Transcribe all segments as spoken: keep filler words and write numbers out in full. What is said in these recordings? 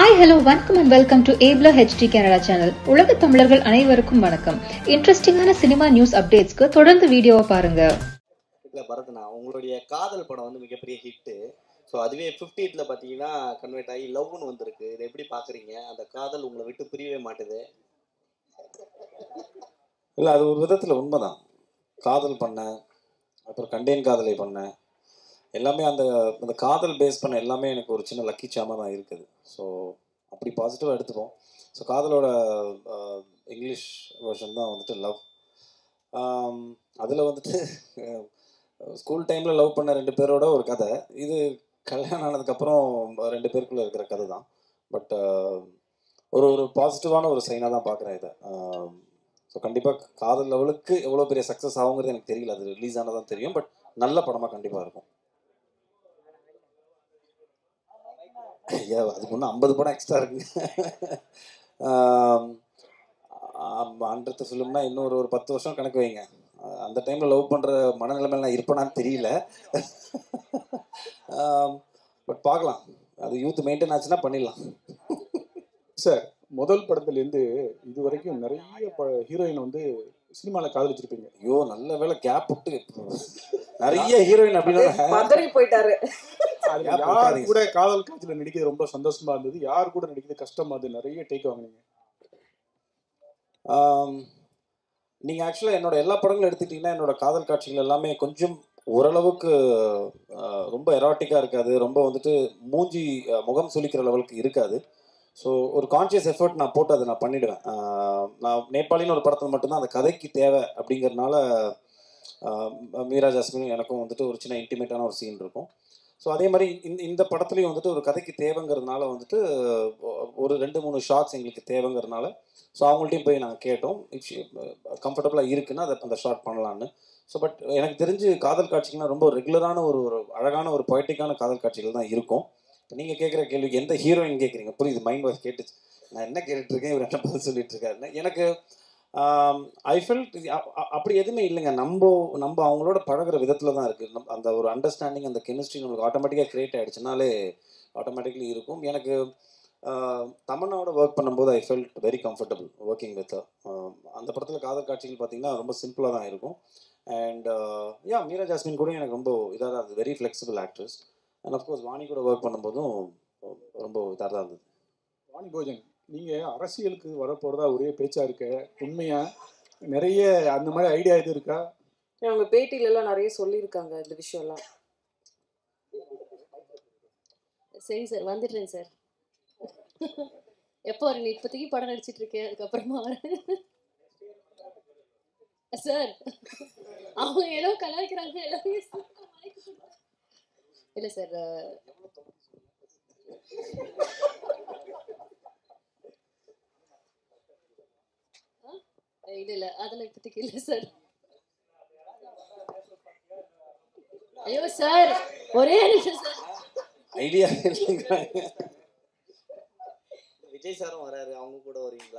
Hi, hello, வணக்கம் and welcome to Abler H D Canada channel. உலக தமிழர்கள் அனைவருக்கும் வணக்கம். இன்ட்ரெஸ்டிங்கான சினிமா நியூஸ் அப்டேட்ஸ்க்கு தொடர்ந்து வீடியோவை பாருங்க. இல்ல பரத்னா, உங்களுடைய காதல் படம் வந்து மிகப்பெரிய ஹிட். ஸோ அதுவே ஃபிஃப்டீத்ல பார்த்தீங்கன்னா கன்வெர்ட் ஆகி லவ்னு வந்திருக்கு. இதை எப்படி பார்க்குறீங்க? அந்த காதல் உங்களை விட்டு பிரியவே மாட்டுது. இல்லை, அது ஒரு விதத்தில் உண்மைதான். காதல் பண்ணேன், அப்புறம் கண்டேன் காதலை பண்ணேன், எல்லாமே அந்த அந்த காதல் பேஸ் பண்ண எல்லாமே எனக்கு ஒரு சின்ன லக்கி சாமாக தான் இருக்குது. ஸோ அப்படி பாசிட்டிவாக எடுத்துப்போம். ஸோ காதலோட இங்கிலீஷ் வெர்ஷன் தான் வந்துட்டு லவ். அதில் வந்துட்டு ஸ்கூல் டைமில் லவ் பண்ண ரெண்டு பேரோட ஒரு கதை. இது கல்யாணம் ஆனதுக்கப்புறம் ரெண்டு பேருக்குள்ளே இருக்கிற கதை தான். பட் ஒரு ஒரு பாசிட்டிவான ஒரு சைனாக தான் பார்க்குறேன் இதை. ஸோ கண்டிப்பாக காதல் லெவலுக்கு எவ்வளோ பெரிய சக்ஸஸ் ஆகுங்கிறது எனக்கு தெரியல. அது ரிலீஸ் ஆனதான் தெரியும். பட் நல்ல படமாக கண்டிப்பாக இருக்கும். ஐயா, அதுக்கு ஒன்றும் ஐம்பது படம் எக்ஸ்ட்ரா இருக்குங்க. அன்றத்தை ஃபிலிம்னா இன்னொரு ஒரு பத்து வருஷம் கணக்கு வைங்க. அந்த டைமில் லவ் பண்ணுற மனநிலைமையில் நான் இருப்பேனான்னு தெரியல. பட் பார்க்கலாம். அது யூத் மெயின்டைன் ஆச்சுன்னா பண்ணிடலாம். சார், முதல் படத்துலேருந்து இது வரைக்கும் நிறைய ப ஹீரோயின் வந்து சினிமாவில் காதலிச்சிருப்பீங்க. ஐயோ, நல்ல வேலை கேப் விட்டு நிறைய ஹீரோயின் அப்படின்னா பதறி போயிட்டாரு. யார் கூட காதல் காட்சியில் நடிக்கிறது ரொம்ப சந்தோஷமா இருந்தது, யார் கூட நடிக்கிறது கஷ்டமா இருந்தது, நிறைய டேக் வாங்கினீங்க. நீங்கள் ஆக்சுவலாக என்னோட எல்லா படங்களும் எடுத்துக்கிட்டிங்கன்னா என்னோட காதல் காட்சிகள் எல்லாமே கொஞ்சம் ஓரளவுக்கு ரொம்ப எராட்டிக்காக இருக்காது, ரொம்ப வந்துட்டு மூஞ்சி முகம் சுளிக்கிற லெவலுக்கு இருக்காது. ஸோ ஒரு கான்ஷியஸ் எஃபர்ட் நான் போட்டு அதை நான் பண்ணிவிடுவேன். நான் நேபாளின்னு ஒரு படத்தில் மட்டும்தான் அந்த கதைக்கு தேவை அப்படிங்கிறதுனால மீரா ஜாஸ்மினும் எனக்கும் வந்துட்டு ஒரு சின்ன இன்டிமேட்டான ஒரு சீன் இருக்கும். ஸோ அதே மாதிரி இந்த இந்த படத்துலையும் வந்துட்டு ஒரு கதைக்கு தேவைங்கிறதுனால வந்துட்டு ஒரு ரெண்டு மூணு ஷார்ட்ஸ் எங்களுக்கு தேவைங்கிறதுனால ஸோ அவங்கள்ட்டையும் போய் நாங்கள் கேட்டோம், இஃப் கம்ஃபர்டபுளாக இருக்குன்னா அதை அந்த ஷார்ட் பண்ணலான்னு. ஸோ பட் எனக்கு தெரிஞ்சு காதல் காட்சிகள்லாம் ரொம்ப ரெகுலரான ஒரு ஒரு அழகான ஒரு பொய்டிக்கான காதல் காட்சிகள் தான் இருக்கும். இப்போ நீங்கள் கேட்குற கேள்விக்கு எந்த ஹீரோயின் கேட்குறீங்க? புரியுது, மைண்ட் வாய்ஸ் கேட்டுச்சு. நான் என்ன கேட்டுட்ருக்கேன், இவர் என்ன பதில் சொல்லிட்டு இருக்காருன்னு. எனக்கு ஐ ஃபெல்ட் அப்படி எதுவுமே இல்லைங்க. நம்ம நம்ம அவங்களோட பழகிற விதத்தில் தான் இருக்குது. நம் அந்த ஒரு அண்டர்ஸ்டாண்டிங், அந்த கெமிஸ்ட்ரி நம்மளுக்கு ஆட்டோமேட்டிக்காக க்ரியேட் ஆகிடுச்சுனாலே ஆட்டோமேட்டிக்லி இருக்கும். எனக்கு தமன்னாவோட ஒர்க் பண்ணும்போது I felt very comfortable working with. அந்த படத்தில் காதல் காட்சிகள் பார்த்திங்கன்னா ரொம்ப சிம்பிளாக தான் இருக்கும். அண்ட் யா, மீரா ஜாஸ்மின் கூட எனக்கு ரொம்ப இதாக தான் இருந்தது. Very flexible actress. And of course Vani கூட ஒர்க் பண்ணும்போதும் ரொம்ப இதாக தான் இருந்தது. வாணி போஜன், நீங்கள் அரசியலுக்கு வரப்போகிறதா ஒரே பேச்சாக இருக்க, உண்மையாக நிறைய அந்த மாதிரி ஐடியா இது இருக்கா? அவங்க பேட்டியிலலாம் நிறைய சொல்லியிருக்காங்க இந்த விஷயம்லாம். சரி சார், வந்துடுறேன் சார். எப்போ வரீங்க? இப்போதைக்கு படம் நடிச்சிட்டு இருக்கேன், அதுக்கப்புறமா வரேன் சார். அவங்க ஏதோ கலாய்க்கிறாங்க எல்லாமே. இல்லை சார், இல்லை இல்லை அதெல்லாம் இப்போதைக்கு இல்லை சார். ஐயோ சார், ஒரே நிமிஷம் சார். ஐடியா இல்லைங்க. விஜய் சாரும் வராரு, அவங்க கூட வரீங்களா?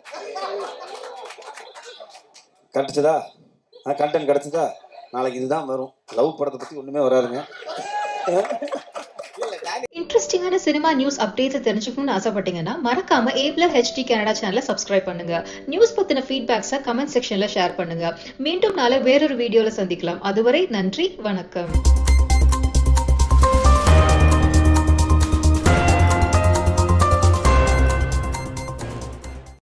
கிடச்சிதா? ஆ, கண்டென்ட் கிடச்சிதா? நாளைக்கு இதுதான் வரும். லவ் படத்தை பற்றி ஒன்றுமே வராதுங்க. இன்ட்ரெஸ்டிங்கான சினிமா நியூஸ் அப்டேட்ஸ் தெரிஞ்சுக்கணும்னு ஆசைப்பட்டீங்கன்னா மறக்காம ஏப்லர் ஹெச்டி கனடா சேனலை சப்ஸ்கிரைப் பண்ணுங்க. நியூஸ் பத்தின ஃபீட்பேக்ஸை கமெண்ட் செக்ஷன்ல ஷேர் பண்ணுங்க. மீண்டும் நாளை வேறொரு வீடியோல சந்திக்கலாம். அதுவரை நன்றி, வணக்கம்.